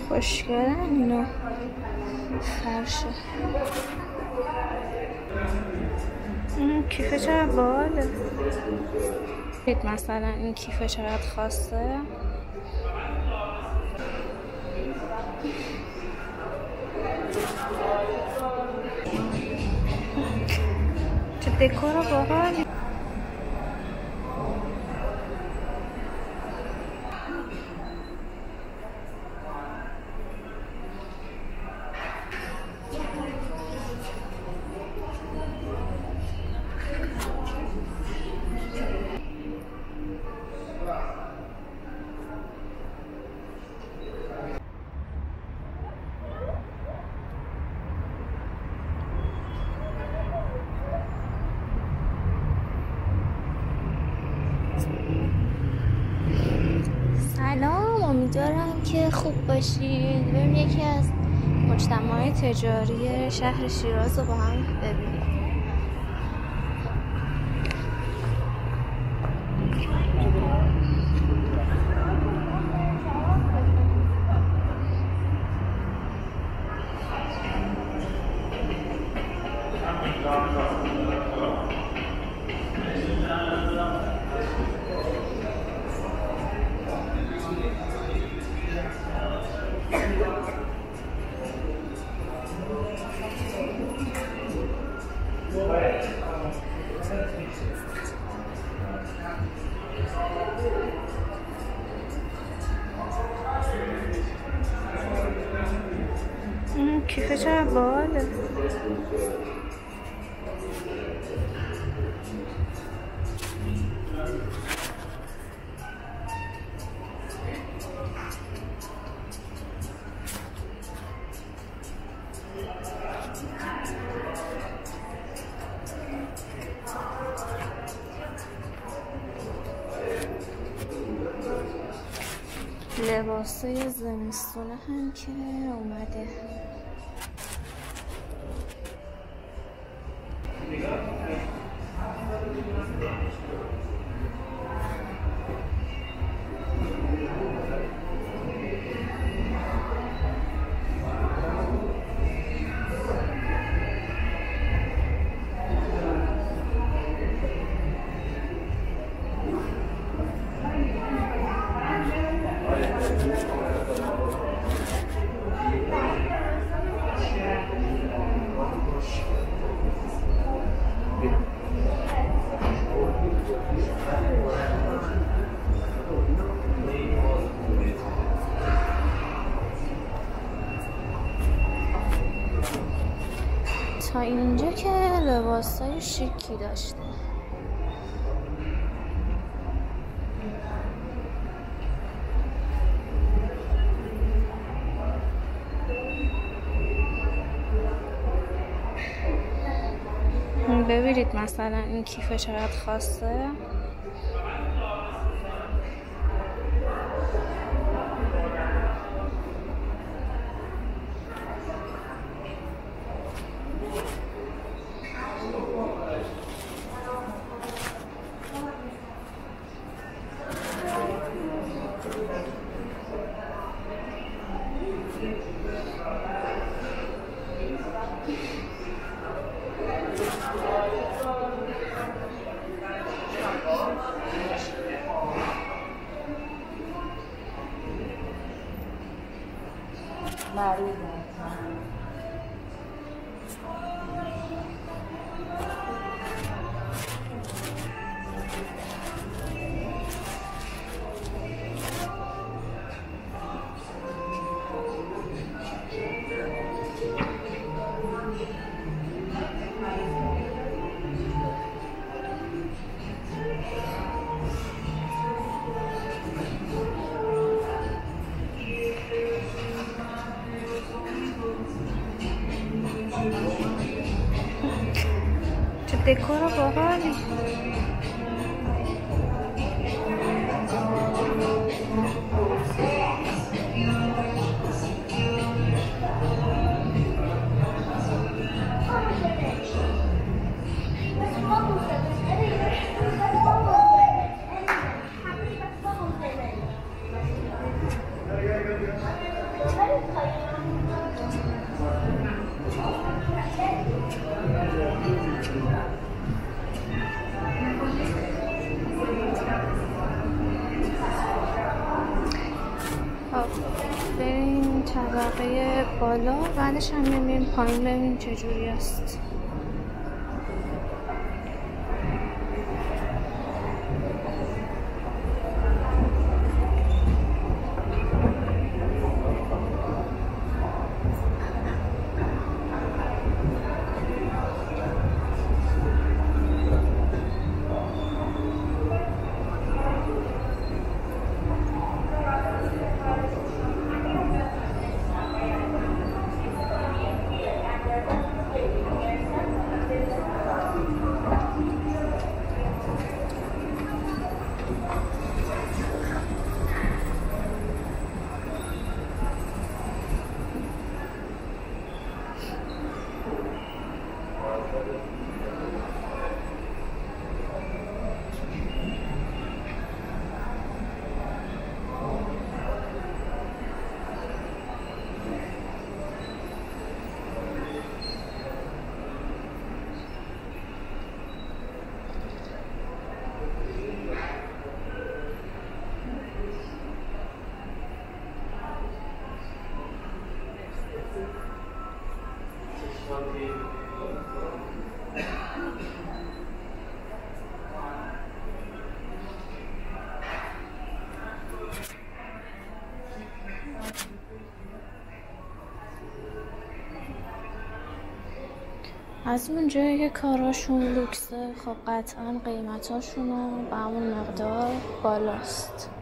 خوشگلن اینا. فرشه کیفه چقدر باله. دید مثلا این کیفه چقدر خاصه. چه دکور باحالی. سلام، امیدوارم که خوب باشید. بریم یکی از مجتمعات تجاری شهر شیراز رو با هم ببینیم. کیفه چقدر باله. لباسای زمستونه هم که اومده. تا اینجا که لباسای شیکی داشته. ببینید مثلا این کیفه چقدر خاصه. چه دکور باحالی. بریم طبقه بالا، بعدش هم میریم پایین ببینیم چجوری است. از اون جایی که کاراشون لوکسه، خب قطعا قیمتاشون به همون مقدار بالاست.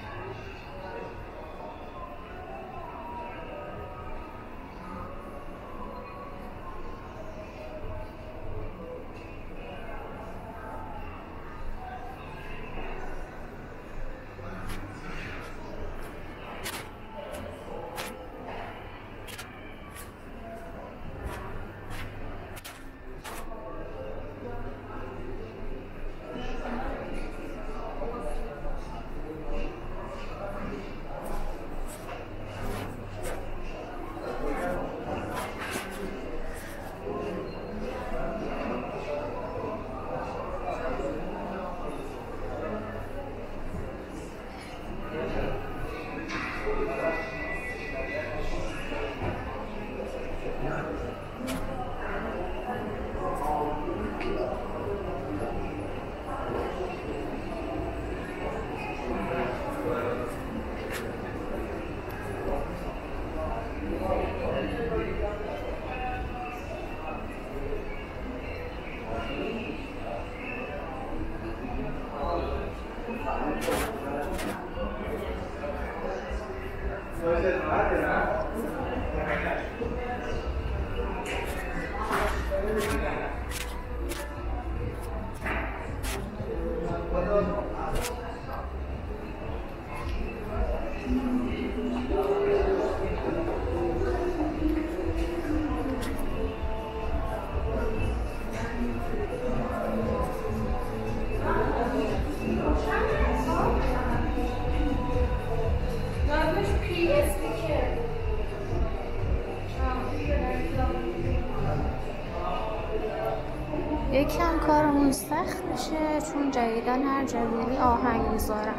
یکم کارمون سخت میشه چون جدیدن هر جا میری آهنگ میذارن.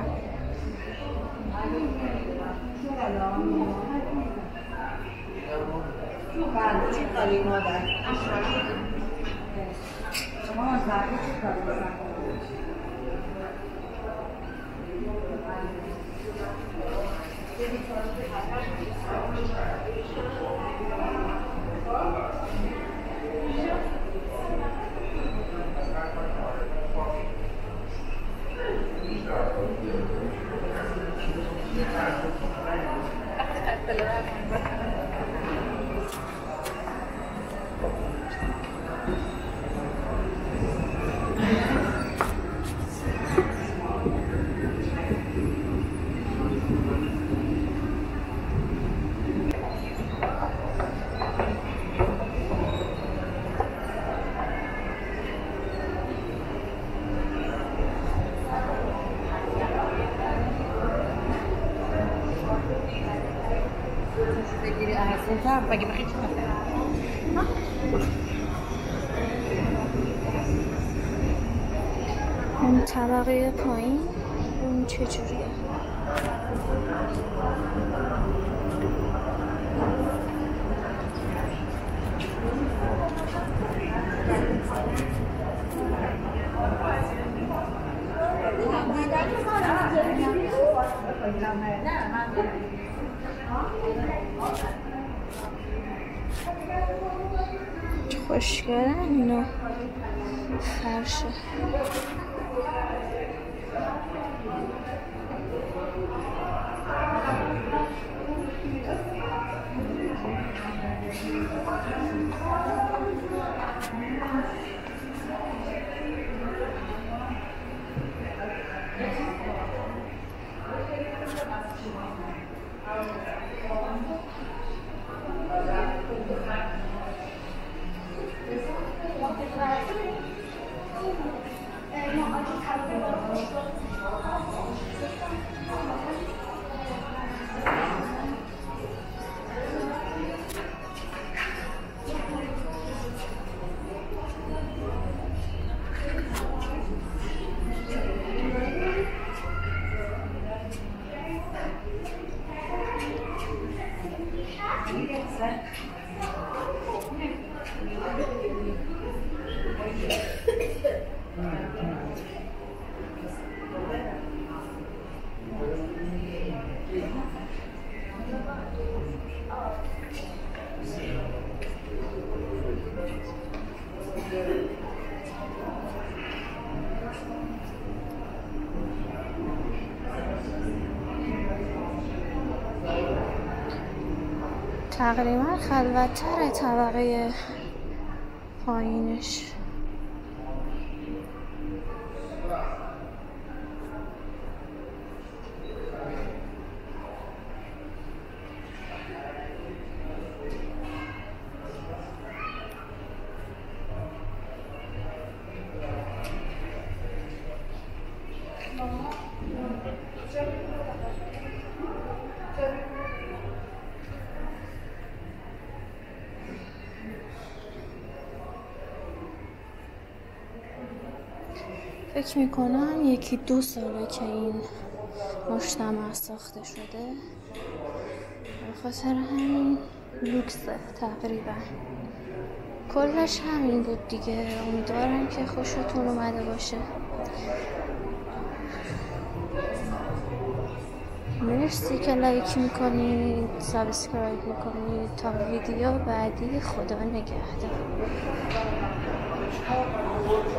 بگیری ارزون‌تر مگه بخیر چی اون طبقه پایین اون چجوریه؟ خوشگلن اینا فرشه. تقریبا خلوت‌تره طبقه پایینش. فکر میکنم 1-2 ساله که این مجتمع ساخته شده، به خاطر همین لوکسه تقریبا. کلش همین بود دیگه. امیدوارم که خوشتون اومده باشه. مرسی که لایک میکنید، سابسکرایب میکنید. تا ویدیو بعدی، خدا نگهدار.